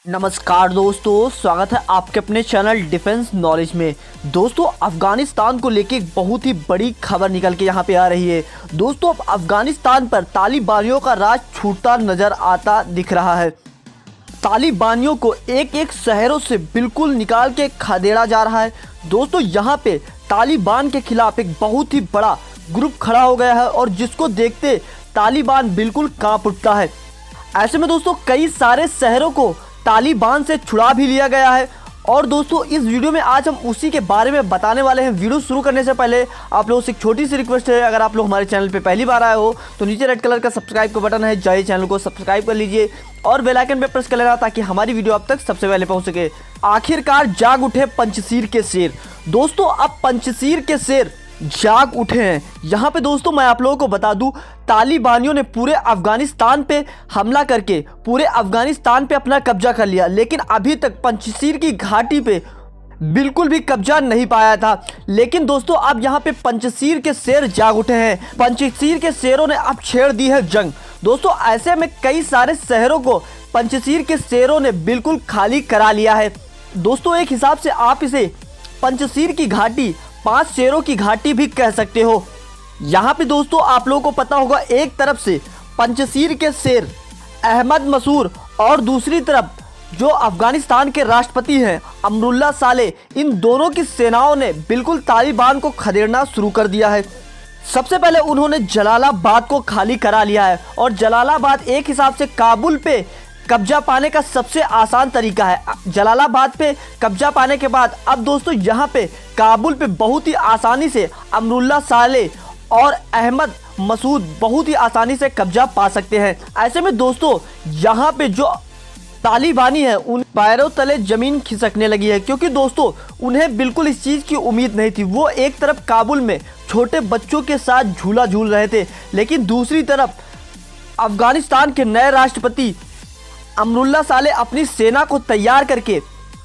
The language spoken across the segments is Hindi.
नमस्कार दोस्तों, स्वागत है आपके अपने चैनल डिफेंस नॉलेज में। दोस्तों, अफगानिस्तान को लेके एक बहुत ही बड़ी खबर निकल के यहाँ पे आ रही है। दोस्तों, अब अफगानिस्तान पर तालिबानियों का राज छूटता नजर आता दिख रहा है। तालिबानियों को एक एक शहरों से बिल्कुल निकाल के खदेड़ा जा रहा है। दोस्तों, यहाँ पे तालिबान के खिलाफ एक बहुत ही बड़ा ग्रुप खड़ा हो गया है और जिसको देखते तालिबान बिल्कुल कांप उठता है। ऐसे में दोस्तों कई सारे शहरों को तालिबान से छुड़ा भी लिया गया है और दोस्तों इस वीडियो में आज हम उसी के बारे में बताने वाले हैं। वीडियो शुरू करने से पहले आप लोगों से एक छोटी सी रिक्वेस्ट है, अगर आप लोग हमारे चैनल पे पहली बार आए हो तो नीचे रेड कलर का सब्सक्राइब का बटन है, जाइए चैनल को सब्सक्राइब कर लीजिए और बेल आइकन पे प्रेस कर लेना ताकि हमारी वीडियो आप तक सबसे पहले पहुँच सके। आखिरकार जाग उठे पंचशीर के शेर। दोस्तों, अब पंचशीर के शेर जाग उठे हैं। यहाँ पे दोस्तों मैं आप लोगों को बता दूं, तालिबानियों ने पूरे अफगानिस्तान पे हमला करके पूरे अफगानिस्तान पे अपना कब्जा कर लिया, लेकिन अभी तक पंचशीर की घाटी पे बिल्कुल भी कब्जा नहीं पाया था। लेकिन दोस्तों अब यहाँ पे पंचशीर के शेर जाग उठे हैं। पंचशीर के शेरों ने अब छेड़ दी है जंग। दोस्तों, ऐसे में कई सारे शहरों को पंचशीर के शेरों ने बिल्कुल खाली करा लिया है। दोस्तों, एक हिसाब से आप इसे पंचशीर की घाटी, 5 शेरों की घाटी भी कह सकते हो। यहाँ पे दोस्तों आप लोगों को पता होगा, एक तरफ से पंचशीर के शेर अहमद मसूद और दूसरी तरफ जो अफगानिस्तान के राष्ट्रपति हैं अमरुल्लाह साले, इन दोनों की सेनाओं ने बिल्कुल तालिबान को खदेड़ना शुरू कर दिया है। सबसे पहले उन्होंने जलालाबाद को खाली करा लिया है और जलालाबाद एक हिसाब से काबुल पे कब्जा पाने का सबसे आसान तरीका है। जलालाबाद पे कब्जा पाने के बाद अब दोस्तों यहाँ पे काबुल पे बहुत ही आसानी से अमरुल्लाह साले और अहमद मसूद बहुत ही आसानी से कब्जा पा सकते हैं। ऐसे में दोस्तों यहाँ पे जो तालिबानी है उन पैरों तले जमीन खिसकने लगी है, क्योंकि दोस्तों उन्हें बिल्कुल इस चीज़ की उम्मीद नहीं थी। वो एक तरफ काबुल में छोटे बच्चों के साथ झूला झूल रहे थे, लेकिन दूसरी तरफ अफगानिस्तान के नए राष्ट्रपति अमरुल्लाह साले अपनी सेना को तैयार करके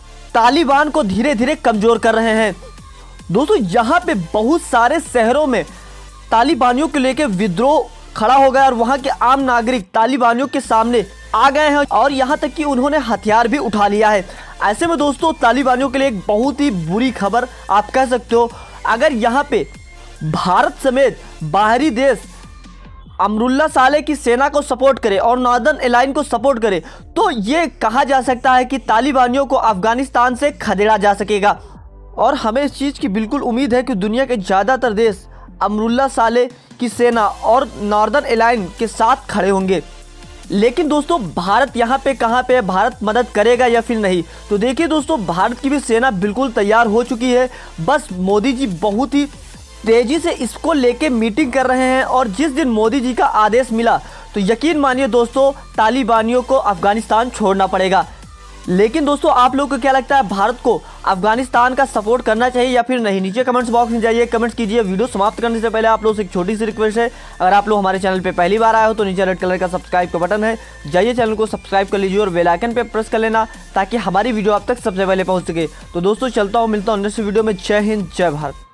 तालिबान को धीरे धीरे कमज़ोर कर रहे हैं। दोस्तों, यहाँ पे बहुत सारे शहरों में तालिबानियों को लेकर विद्रोह खड़ा हो गया और वहाँ के आम नागरिक तालिबानियों के सामने आ गए हैं और यहाँ तक कि उन्होंने हथियार भी उठा लिया है। ऐसे में दोस्तों तालिबानियों के लिए एक बहुत ही बुरी खबर आप कह सकते हो। अगर यहाँ पे भारत समेत बाहरी देश अमरुल्लाह साले की सेना को सपोर्ट करे और नॉर्दर्न अलायंस को सपोर्ट करे तो ये कहा जा सकता है कि तालिबानियों को अफगानिस्तान से खदेड़ा जा सकेगा। और हमें इस चीज़ की बिल्कुल उम्मीद है कि दुनिया के ज़्यादातर देश अमरुल्लाह साले की सेना और नॉर्दर्न अलायंस के साथ खड़े होंगे। लेकिन दोस्तों भारत यहाँ पे कहाँ पे है, भारत मदद करेगा या फिर नहीं? तो देखिए दोस्तों, भारत की भी सेना बिल्कुल तैयार हो चुकी है। बस मोदी जी बहुत ही तेजी से इसको लेके मीटिंग कर रहे हैं और जिस दिन मोदी जी का आदेश मिला तो यकीन मानिए दोस्तों तालिबानियों को अफगानिस्तान छोड़ना पड़ेगा। लेकिन दोस्तों आप लोगों को क्या लगता है, भारत को अफगानिस्तान का सपोर्ट करना चाहिए या फिर नहीं? नीचे कमेंट्स बॉक्स में जाइए, कमेंट्स कीजिए। वीडियो समाप्त करने से पहले आप लोगों से एक छोटी सी रिक्वेस्ट है, अगर आप लोग हमारे चैनल पे पहली बार आए हो तो नीचे रेड कलर का सब्सक्राइब का बटन है, जाइए चैनल को सब्सक्राइब कर लीजिए और बेल आइकन पे प्रेस कर लेना ताकि हमारी वीडियो आप तक सबसे पहले पहुँच सके। तो दोस्तों चलता हूँ, मिलता हूँ नेक्स्ट वीडियो में। जय हिंद, जय भारत।